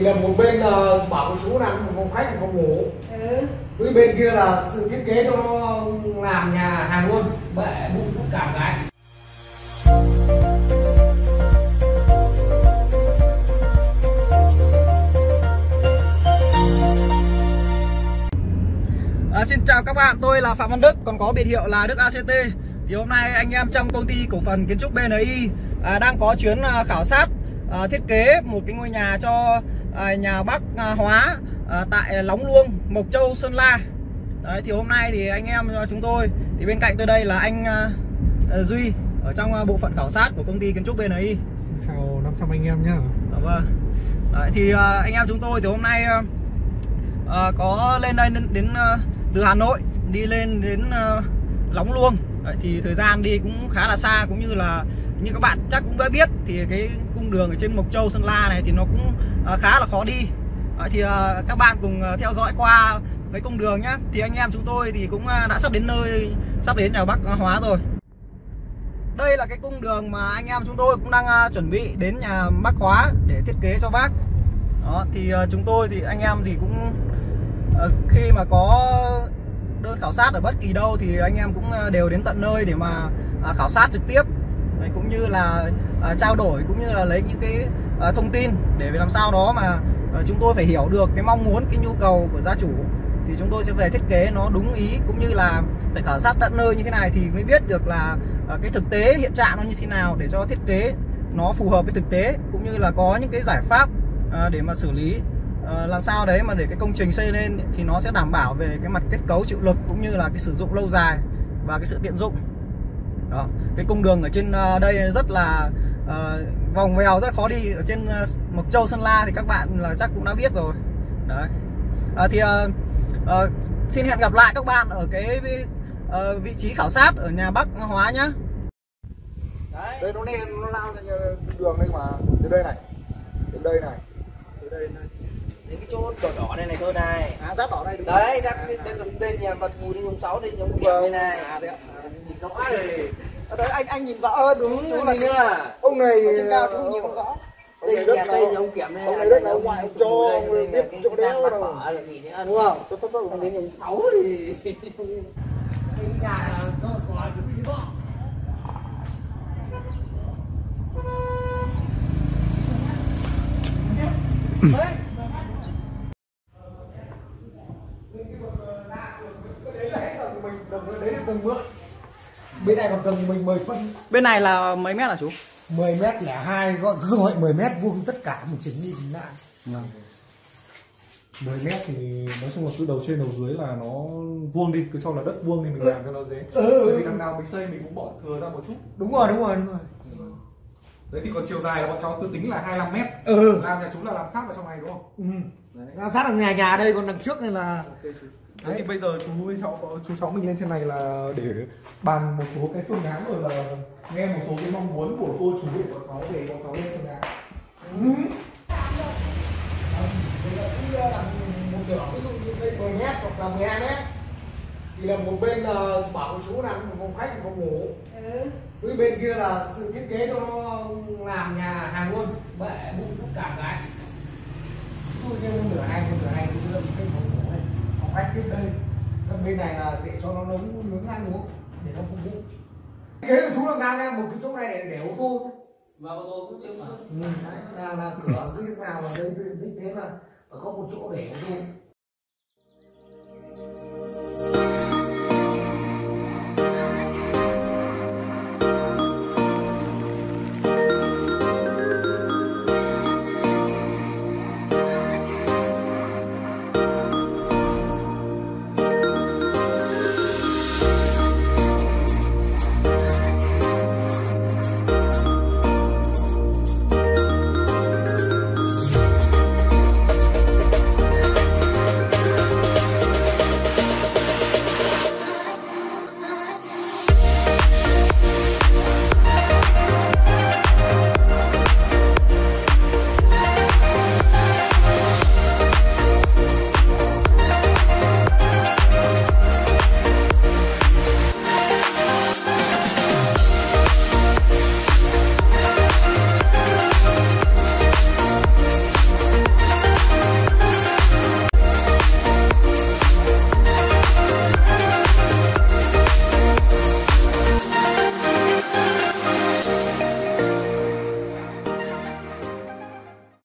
Thì là một bên là bảo con chú làm một phòng khách, một phòng ngủ. Với bên kia là sự thiết kế cho nó làm nhà hàng luôn, bệ bụng tất cả cái. Xin chào các bạn, tôi là Phạm Văn Đức, còn có biệt hiệu là Đức ACT. Thì hôm nay anh em trong công ty cổ phần kiến trúc BNI đang có chuyến khảo sát thiết kế một cái ngôi nhà cho nhà bác Hóa tại Lóng Luông, Mộc Châu, Sơn La. Đấy, thì hôm nay thì anh em chúng tôi, thì bên cạnh tôi đây là anh Duy ở trong bộ phận khảo sát của công ty kiến trúc BNI. Xin chào 500 anh em nhé. Vâng. Đấy, thì anh em chúng tôi thì hôm nay có lên đây đến từ Hà Nội đi lên đến Lóng Luông. Đấy, thì thời gian đi cũng khá là xa, cũng như là như các bạn chắc cũng đã biết thì cái cung đường ở trên Mộc Châu, Sơn La này thì nó cũng khá là khó đi. Đấy, thì các bạn cùng theo dõi qua cái cung đường nhé. Thì anh em chúng tôi thì cũng đã sắp đến nơi, sắp đến nhà bác Hóa rồi. Đây là cái cung đường mà anh em chúng tôi cũng đang chuẩn bị đến nhà bác Hóa để thiết kế cho bác. Đó, thì chúng tôi thì anh em thì cũng khi mà có đơn khảo sát ở bất kỳ đâu thì anh em cũng đều đến tận nơi để mà khảo sát trực tiếp. Đấy, cũng như là trao đổi, cũng như là lấy những cái thông tin để làm sao đó mà chúng tôi phải hiểu được cái mong muốn, cái nhu cầu của gia chủ, thì chúng tôi sẽ về thiết kế nó đúng ý, cũng như là phải khảo sát tận nơi như thế này thì mới biết được là cái thực tế hiện trạng nó như thế nào để cho thiết kế nó phù hợp với thực tế, cũng như là có những cái giải pháp để mà xử lý làm sao đấy mà để cái công trình xây lên thì nó sẽ đảm bảo về cái mặt kết cấu chịu lực, cũng như là cái sử dụng lâu dài và cái sự tiện dụng. Đó, cái cung đường ở trên đây rất là vòng vèo, rất khó đi. Ở trên Mộc Châu, Sơn La thì các bạn là chắc cũng đã biết rồi. Đấy, thì xin hẹn gặp lại các bạn ở cái vị trí khảo sát ở nhà bác Hóa nhá. Đấy, đây nó đen, nó lao ra đường đây mà, từ đây này, đến đây này, từ đây này. Đến cái chỗ đỏ đỏ này này thôi này. Giáp đỏ này đúng đấy, giáp đây nhà bà Thù đi vùng 6 đi giống kiểu này này. Nhìn rõ rồi. Đấy, anh nhìn rõ hơn đúng chú này nữa. Ông này trên cao chú nhìn không rõ. Đây nhà xây nhà ông Kiểm này. Ông này đất là ngoại cho biết cái chỗ đéo đâu. Ở là nghỉ nữa đúng không? Không đến vùng 6 thì cái nhà là có chuẩn bị vợ. Bên này còn tầng mình 10 phân. Bên này là mấy mét hả chú? 10 mét lẻ 2, cứ gọi 10 mét vuông tất cả mình chỉnh đi chỉnh lại. 10 mét thì nói chung là cứ đầu trên đầu dưới là nó vuông đi, cứ cho là đất vuông thì mình làm cho nó dễ. Bởi vì đằng nào mình xây mình cũng bỏ thừa ra một chút. Đúng rồi. Đấy, thì còn chiều dài là bọn cháu tư tính là 25 mét. Làm nhà chú là làm sát vào trong này đúng không? Làm sát ở nhà đây, còn đằng trước này là đấy. Thì bây giờ chú cháu mình lên trên này là để bàn một số cái phương án, rồi là nghe một số cái mong muốn của cô chú để bọn cháu về bọn cháu lên phương án. Một nửa ví dụ như xây 10 mét hoặc là 12 mét thì là một bên là bảo chú làm một phòng khách, một phòng ngủ. Với bên kia là sự thiết kế cho nó làm nhà hàng luôn, bệ bụng tất cả cái. Tôi như một nửa này tôi làm cái phòng ngủ này, phòng khách tiếp đây. Còn bên này là để cho nó nướng ăn uống để nó phục vụ. Kế của chú là ra ra một cái chỗ này để ô tô. và ô tô cũng chưa mà. Đấy, là cửa cái nào là đây thế là có một chỗ để ô tô.